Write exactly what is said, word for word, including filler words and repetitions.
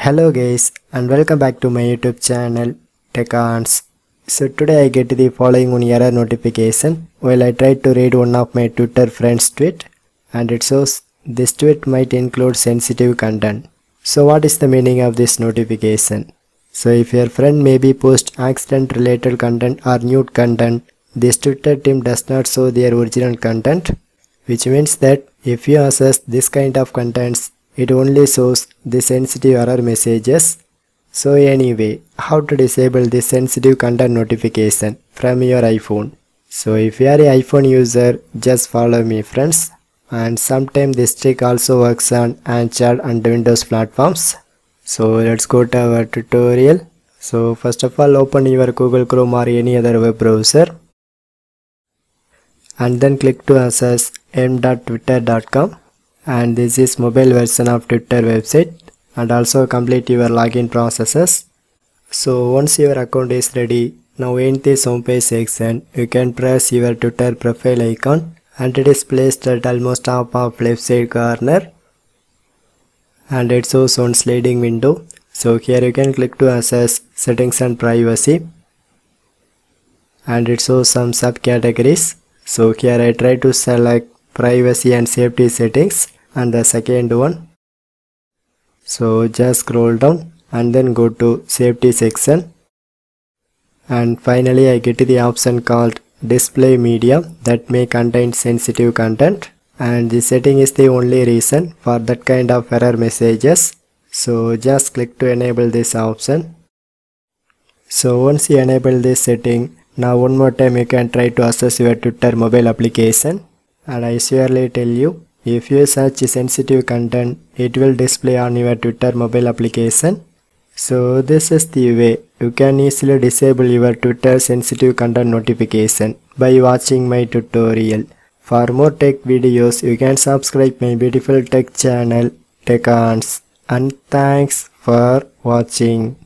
Hello guys and welcome back to my YouTube channel Tech. So today I get the following one error notification while I tried to read one of my Twitter friend's tweet, and it shows this tweet might include sensitive content. So what is the meaning of this notification? So if your friend maybe post accident related content or nude content, this Twitter team does not show their original content, which means that if you access this kind of contents, it only shows the sensitive error messages. So anyway, how to disable this sensitive content notification from your iPhone? So if you are an iPhone user, just follow me friends, and sometimes this trick also works on Android and Windows platforms. So let's go to our tutorial. So first of all, open your Google Chrome or any other web browser, and then click to access m dot twitter dot com, and this is mobile version of Twitter website, and also complete your login processes. So once your account is ready, now in this homepage section you can press your Twitter profile icon, and it is placed at almost top of left side corner, and it shows one sliding window. So here you can click to access settings and privacy, and it shows some subcategories. So here I try to select privacy and safety settings and the second one. So just scroll down and then go to safety section, and finally I get the option called display media that may contain sensitive content, and the setting is the only reason for that kind of error messages. So just click to enable this option. So once you enable this setting, now one more time you can try to access your Twitter mobile application, and I surely tell you, if you search sensitive content, it will display on your Twitter mobile application. So this is the way you can easily disable your Twitter sensitive content notification by watching my tutorial. For more tech videos, you can subscribe my beautiful tech channel Tech, and thanks for watching.